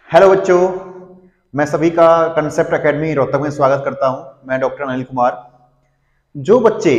Hello बच्चों, मैं सभी का कंसेप्ट एकेडमी रोहतक में स्वागत करता हूं। मैं डॉक्टर अनिल कुमार। जो बच्चे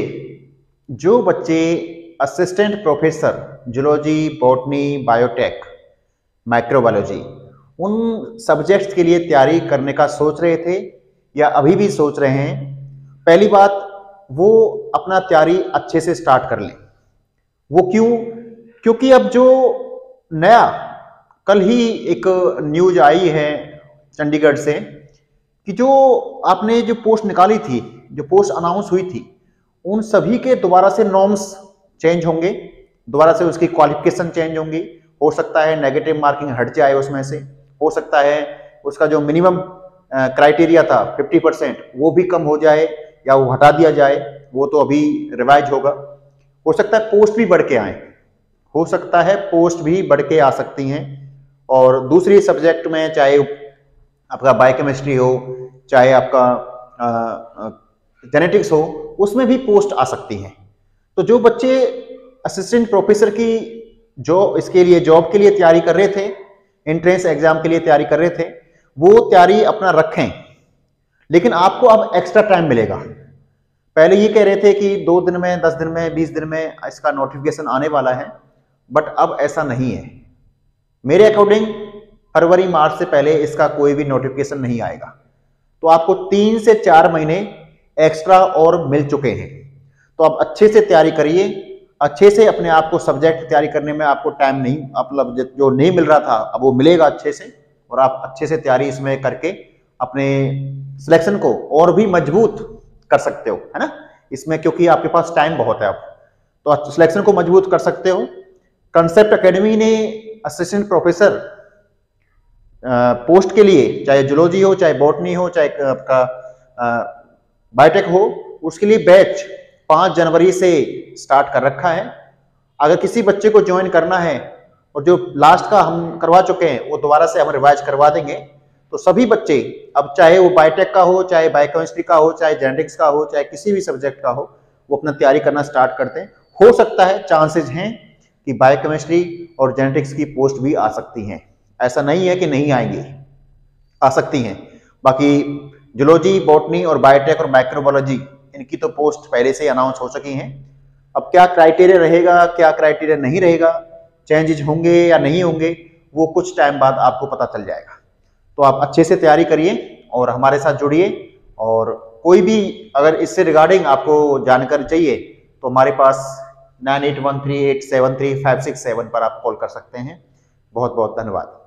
assistant professor zoology, botany, biotech, microbiology उन सब्जेक्ट्स के लिए तैयारी करने का सोच रहे थे या अभी भी सोच रहे हैं, पहली बात वो अपना तैयारी अच्छे से स्टार्ट कर लें। वो क्यों? क्योंकि अब जो नया कल ही एक न्यूज आई है चंडीगढ़ से कि जो आपने जो पोस्ट निकाली थी, जो पोस्ट अनाउंस हुई थी, उन सभी के दोबारा से नॉर्म्स चेंज होंगे, दोबारा से उसकी क्वालिफिकेशन चेंज होंगी। हो सकता है नेगेटिव मार्किंग हट जाए उसमें से, हो सकता है उसका जो मिनिमम क्राइटेरिया था 50% वो भी कम हो जाए या वो हटा दिया जाए। वो तो अभी रिवाइज होगा। हो सकता है पोस्ट भी बढ़ के आए, हो सकता है पोस्ट भी बढ़ के आ सकती हैं। और दूसरी सब्जेक्ट में चाहे आपका बायोकेमिस्ट्री हो, चाहे आपका जेनेटिक्स हो, उसमें भी पोस्ट आ सकती हैं। तो जो बच्चे असिस्टेंट प्रोफेसर की इसके लिए जॉब के लिए तैयारी कर रहे थे, एंट्रेंस एग्जाम के लिए तैयारी कर रहे थे, वो तैयारी अपना रखें। लेकिन आपको अब एक्स्ट्रा टाइम मिलेगा। पहले ये कह रहे थे कि 2 दिन में, 10 दिन में, 20 दिन में इसका नोटिफिकेशन आने वाला है, बट अब ऐसा नहीं है। मेरे अकॉर्डिंग फरवरी मार्च से पहले इसका कोई भी नोटिफिकेशन नहीं आएगा। तो आपको 3 से 4 महीने एक्स्ट्रा और मिल चुके हैं। तो आप अच्छे से तैयारी करिए, अच्छे से अपने आप को सब्जेक्ट तैयारी करने में आपको टाइम नहीं, मतलब जो नहीं मिल रहा था अब वो मिलेगा अच्छे से। और आप अच्छे से तैयारी इसमें करके अपने सिलेक्शन को और भी मजबूत कर सकते हो, है ना इसमें, क्योंकि आपके पास टाइम बहुत है अब, तो सिलेक्शन को मजबूत कर सकते हो। कंसेप्ट एकेडमी ने असिस्टेंट प्रोफेसर पोस्ट के लिए, चाहे जूलॉजी हो, चाहे बॉटनी हो, चाहे आपका बायोटेक हो, उसके लिए बैच 5 जनवरी से स्टार्ट कर रखा है। अगर किसी बच्चे को ज्वाइन करना है और जो लास्ट का हम करवा चुके हैं वो दोबारा से हम रिवाइज करवा देंगे, तो सभी बच्चे अब चाहे वो बायोटेक का हो, चाहे बायोकेमिस्ट्री का हो, चाहे जेनेटिक्स का हो, चाहे किसी भी सब्जेक्ट का हो, वो अपना तैयारी करना स्टार्ट करते हैं। हो सकता है, चांसेस हैं कि बायोकेमिस्ट्री और जेनेटिक्स की पोस्ट भी आ सकती हैं। ऐसा नहीं है कि नहीं आएंगी, आ सकती हैं। बाकी जूलॉजी, बॉटनी और बायोटेक और माइक्रोबायोलॉजी, इनकी तो पोस्ट पहले से ही अनाउंस हो चुकी हैं। अब क्या क्राइटेरिया रहेगा, क्या क्राइटेरिया नहीं रहेगा, चेंजेज होंगे या नहीं होंगे, वो कुछ टाइम बाद आपको पता चल जाएगा। तो आप अच्छे से तैयारी करिए और हमारे साथ जुड़िए। और कोई भी अगर इससे रिगार्डिंग आपको जानकारी चाहिए तो हमारे पास 9813873567 पर आप कॉल कर सकते हैं। बहुत बहुत धन्यवाद।